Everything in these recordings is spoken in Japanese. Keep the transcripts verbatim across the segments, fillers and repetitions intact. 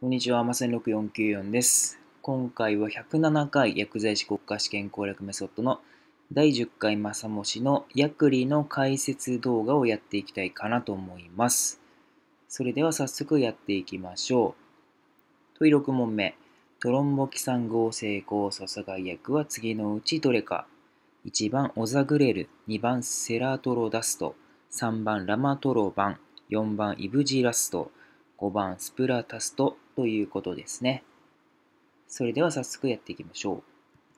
こんにちは、マセンろくよんきゅうよんです。今回はひゃくななかい薬剤師国家試験攻略メソッドのだいじゅっかいマサモシの薬理の解説動画をやっていきたいかなと思います。それでは早速やっていきましょう。問いろく問目。トロンボキサン合成酵素阻害薬は次のうちどれか。いちばんオザグレル、にばんセラトロダスト、さんばんラマトロバン、よんばんイブジラスト、ごばんスプラタストということですね。それでは早速やっていきましょう。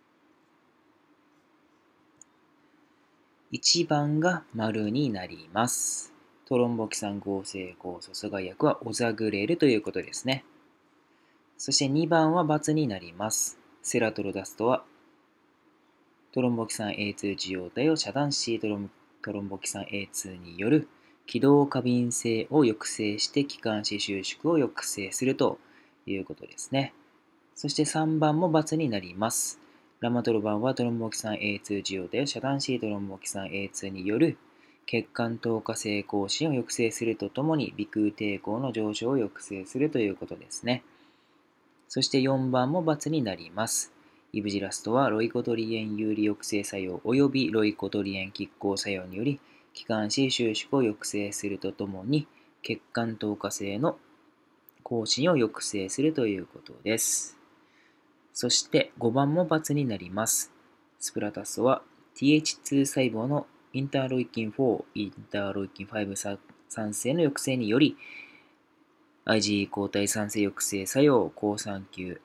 いちばんが丸になります。トロンボキサン合成酵素阻害薬はオザグレルということですね。そしてにばんは×になります。セラトロダストはトロンボキサン エーツー 受容体を遮断し、トロントロンボキサン エーツー による気道過敏性を抑制して気管支収縮を抑制するということですね。そしてさんばんも×になります。ラマトロバンはトロンボキサン エーツー 受容体を遮断し、トロンボキサン エーツー による血管透過性更新を抑制するとともに、鼻腔抵抗の上昇を抑制するということですね。そしてよんばんも×になります。イブジラストはロイコトリエン有利抑制作用及びロイコトリエン拮抗作用により気管支収縮を抑制するとともに血管透過性の更新を抑制するということです。そしてごばんも×になります。スプラタスは ティーエイチツー 細胞のインターロイキンフォー、インターロイキンファイブ産生の抑制により アイジー 抗体産生抑制作用、好酸球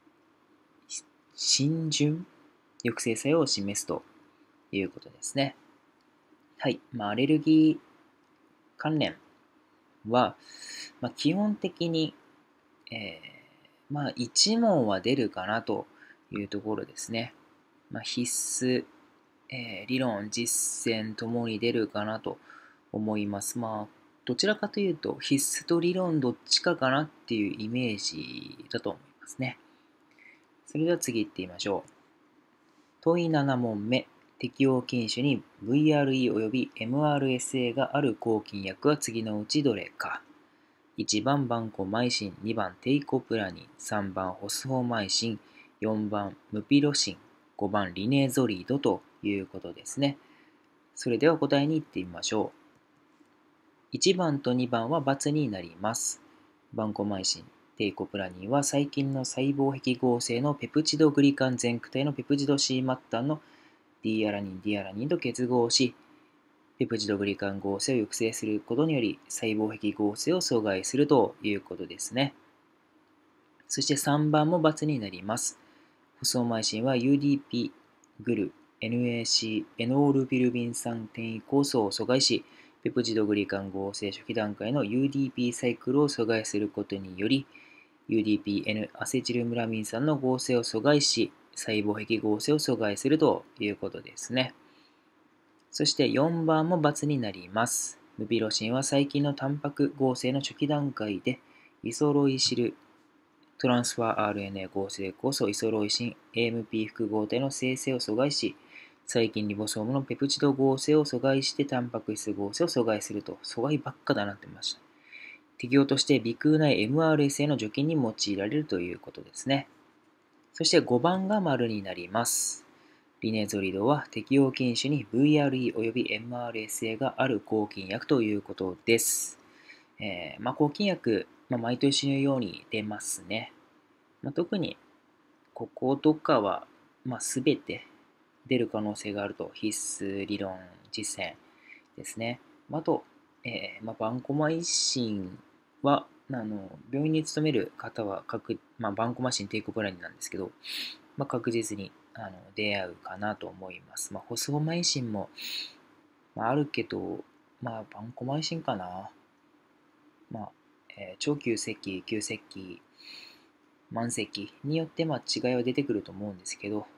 浸潤抑制作用を示すということですね。はい。まあ、アレルギー関連は、まあ、基本的に、えー、まあ、いち問は出るかなというところですね。まあ、必須、えー、理論、実践ともに出るかなと思います。まあ、どちらかというと、必須と理論どっちかかなっていうイメージだと思いますね。それでは次行ってみましょう。問いなな問目。適用禁酒に ブイアールイー および エムアールエスエー がある抗菌薬は次のうちどれか。いちばんバンコマイシン、にばんテイコプラニン、さんばんホスホマイシン、よんばんムピロシン、ごばんリネゾリードということですね。それでは答えに行ってみましょう。いちばんとにばんは×になります。バンコマイシン、テイコプラニンは細菌の細胞壁合成のペプチドグリカン前駆体のペプチド C 末端の D アラニン、D アラニンと結合し、ペプチドグリカン合成を抑制することにより細胞壁合成を阻害するということですね。そしてさんばんも×になります。ホソマイシンは ユーディーピー グル、エヌエーシー、エノールビルビン酸転移酵素を阻害し、ペプチドグリカン合成初期段階の ユーディーピー サイクルを阻害することにより、ユーディーピー N アセチルムラミン酸の合成を阻害し、細胞壁合成を阻害するということですね。そしてよんばんも×になります。ムピロシンは細菌のタンパク合成の初期段階で、イソロイシルトランスファー アールエヌエー 合成酵素イソロイシン エーエムピー 複合体の生成を阻害し、細菌リボソームのペプチド合成を阻害してタンパク質合成を阻害すると、阻害ばっかだなってました。適用として鼻腔内 エムアールエスエー の除菌に用いられるということですね。そしてごばんが丸になります。リネゾリドは適用禁酒に ブイアールイー および エムアールエスエー がある抗菌薬ということです。えーまあ、抗菌薬、まあ、毎年のように出ますね。まあ、特にこことかは、まあ、全て出る可能性があると必須理論実践ですね。あと、えーまあ、バンコマイシンはあの病院に勤める方は確、まあ、バンコマシンテイクプラニンなんですけど、まあ、確実にあの出会うかなと思います。まあ、ホスホマイシンも、まあ、あるけど、まあ、バンコマイシンかな。まあ、えー超急性期、急性期、慢性期によってまあ違いは出てくると思うんですけど、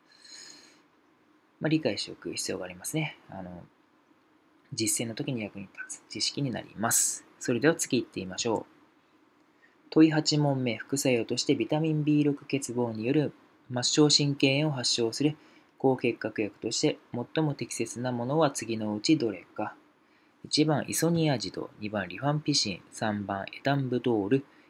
まあ、理解しておく必要がありますね。あの実践の時に役に立つ知識になります。それでは次行ってみましょう。問いはち問目、副作用としてビタミン ビーろく 欠乏による末梢神経炎を発症する抗結核薬として最も適切なものは次のうちどれか。いちばんイソニアジド、にばんリファンピシン、さんばんエタンブドール、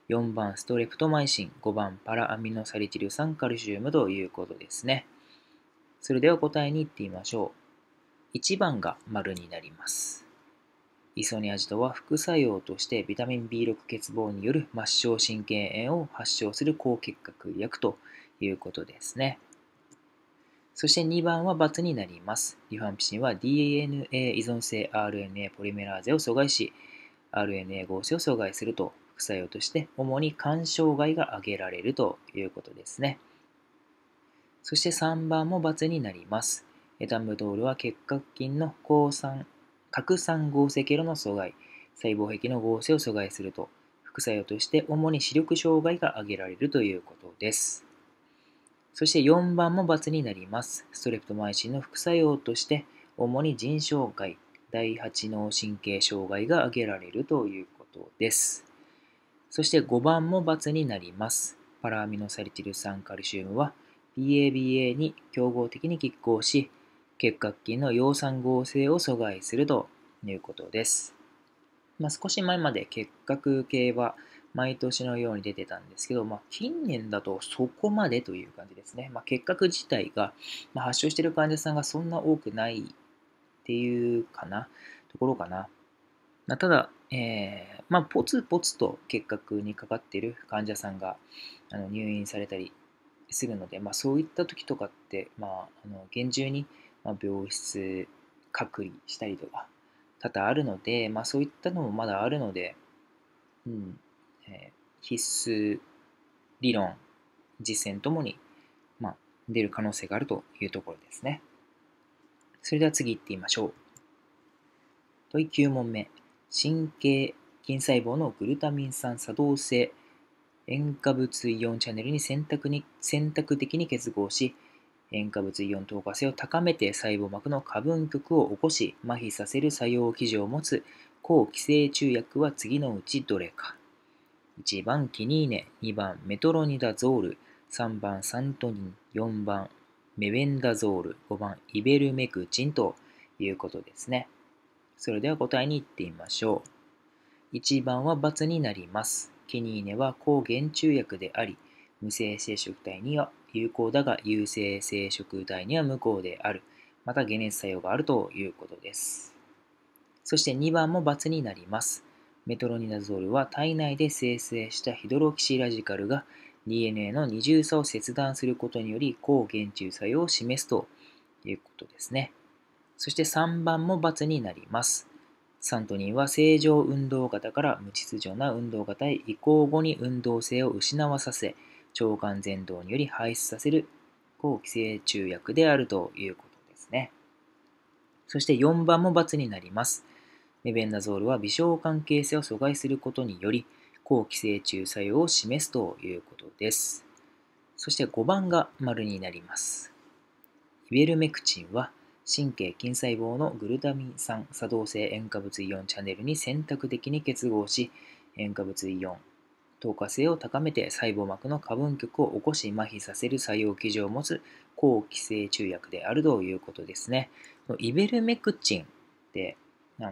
よんばんストレプトマイシン、ごばんパラアミノサリチル酸カルシウムということですね。それでは答えに行ってみましょう。いちばんが丸になります。イソニアジドは副作用としてビタミン ビーろく 欠乏による末梢神経炎を発症する抗結核薬ということですね。そしてにばんは×になります。リファンピシンは ディーエヌエー 依存性 アールエヌエー ポリメラーゼを阻害し、アールエヌエー 合成を阻害すると、副作用として主に肝障害が挙げられるということですね。そしてさんばんも×になります。エタムドールは結核菌の抗酸核酸合成経路の阻害、細胞壁の合成を阻害すると、副作用として主に視力障害が挙げられるということです。そしてよんばんも×になります。ストレプトマイシンの副作用として、主に腎障害、だいはち脳神経障害が挙げられるということです。そしてごばんも×になります。パラアミノサリチル酸カルシウムは ビーエービーエー に競合的に拮抗し、結核菌の葉酸合成を阻害するということです。まあ、少し前まで結核系は毎年のように出てたんですけど、まあ、近年だとそこまでという感じですね。まあ、結核自体が、まあ、発症している患者さんがそんな多くないっていうかな、ところかな。まあ、ただ、えーまあ、ポツポツと結核にかかっている患者さんがあの入院されたりするので、まあ、そういった時とかって、まあ、あの厳重に、まあ、病室隔離したりとか多々あるので、まあ、そういったのもまだあるので、うんえー必須理論、実践ともに、まあ、出る可能性があるというところですね。それでは次行ってみましょう。問いきゅう問目。神経筋細胞のグルタミン酸作動性塩化物イオンチャネルに選択に選択的に結合し、塩化物イオン透過性を高めて細胞膜の過分極を起こし、麻痺させる作用基準を持つ抗寄生虫薬は次のうちどれか。いちばんキニーネ、にばんメトロニダゾール、さんばんサントニン、よんばんメベンダゾール、ごばんイベルメクチンということですね。それでは答えに行ってみましょう。いちばんは×になります。キニーネは抗原虫薬であり、無性生殖体には有効だが有性生殖体には無効である。また解熱作用があるということです。そしてにばんも×になります。メトロニダゾールは体内で生成したヒドロキシラジカルが ディーエヌエー の二重差を切断することにより抗原虫作用を示すということですね。そしてさんばんも×になります。サントニンは正常運動型から無秩序な運動型へ移行後に運動性を失わさせ、腸管前動により排出させる抗寄生虫薬であるということですね。そしてよんばんも×になります。メベンダゾールは微小関係性を阻害することにより、抗寄生虫作用を示すということです。そしてごばんが丸になります。イベルメクチンは神経筋細胞のグルタミン酸作動性塩化物イオンチャネルに選択的に結合し、塩化物イオン透過性を高めて細胞膜の過分極を起こし麻痺させる作用基準を持つ抗寄生虫薬であるということですね。イベルメクチンってあの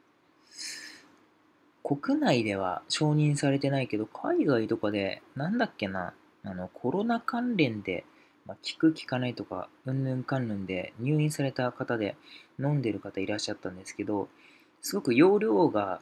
国内では承認されてないけど、海外とかで、なんだっけな、あの、コロナ関連で、まあ、効く効かないとか、うんぬんかんぬんで入院された方で飲んでる方いらっしゃったんですけど、すごく容量が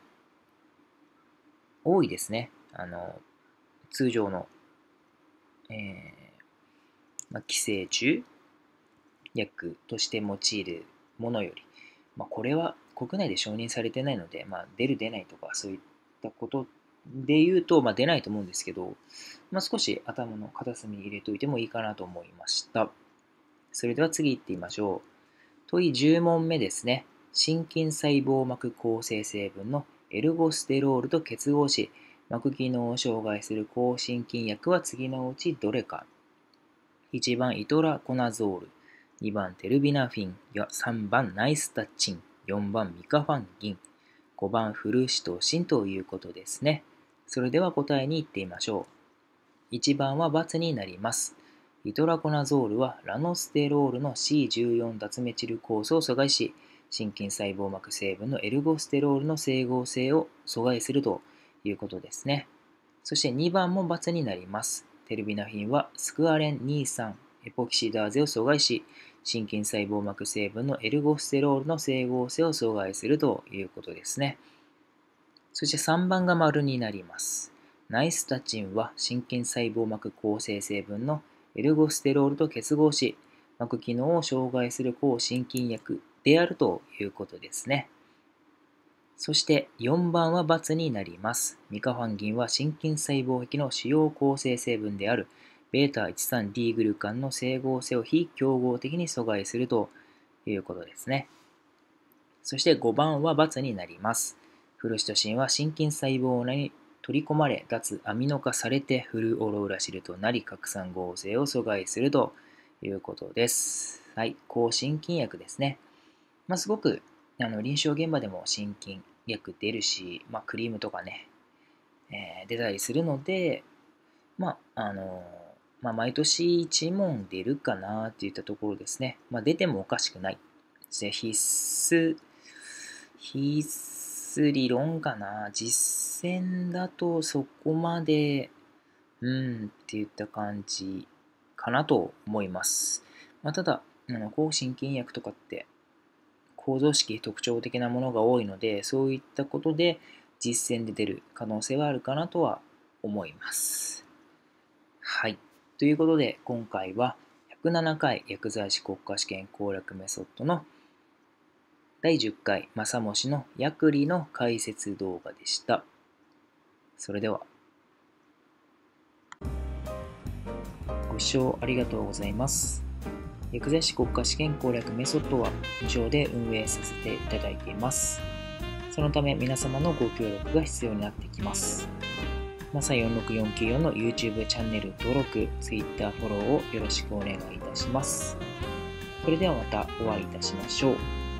多いですね。あの、通常の、えーまあ、寄生虫薬として用いるものより、まあ、これは国内で承認されてないので、まあ、出る出ないとかそういったことで言うと、まあ、出ないと思うんですけど、まあ、少し頭の片隅に入れておいてもいいかなと思いました。それでは次行ってみましょう。問いじゅう問目ですね。心筋細胞膜構成成分のエルゴステロールと結合し、膜機能を障害する抗心筋薬は次のうちどれか。いちばんイトラコナゾール、にばんテルビナフィン、さんばんナイスタチン、よんばんミカファンギン、ごばんフルシトシンということですね。それでは答えに行ってみましょう。いちばんは×になります。イトラコナゾールはラノステロールの シーじゅうよん 脱メチル酵素を阻害し、心筋細胞膜成分のエルゴステロールの整合性を阻害するということですね。 そしてにばんも×になります。テルビナフィンはスクアレンにじゅうさん、エポキシダーゼを阻害し、心筋細胞膜成分のエルゴステロールの整合性を阻害するということですね。そしてさんばんが丸になります。ナイスタチンは心筋細胞膜構成成分のエルゴステロールと結合し、膜機能を障害する抗心筋薬であるということですね。そしてよんばんは×になります。ミカファンギンは心筋細胞壁の主要構成成分である ベータじゅうさんディー グルカンの整合性を非競合的に阻害するということですね。そしてごばんは×になります。フルシトシンは心筋細胞内に取り込まれ、脱アミノ化されてフルオロウラシルとなり拡散合成を阻害するということです。はい、抗心筋薬ですね。まあ、すごくあの臨床現場でも心筋薬出るし、まあ、クリームとかね、えー、出たりするので、まああのまあ、毎年いち問出るかなっていったところですね。まあ、出てもおかしくない。必須、必須理論かな。実践だとそこまで、うんっていった感じかなと思います。まあ、ただ、あの抗心筋薬とかって構造式特徴的なものが多いので、そういったことで実践で出る可能性はあるかなとは思います。はい。ということで、今回はひゃくななかい薬剤師国家試験攻略メソッドのだいじゅっかい正模試の薬理の解説動画でした。それでは。ご視聴ありがとうございます。薬剤師国家試験攻略メソッドは無償で運営させていただいています。そのため皆様のご協力が必要になってきます。マサよんろくよんきゅうよんの YouTube チャンネル登録、Twitter フォローをよろしくお願いいたします。それではまたお会いいたしましょう。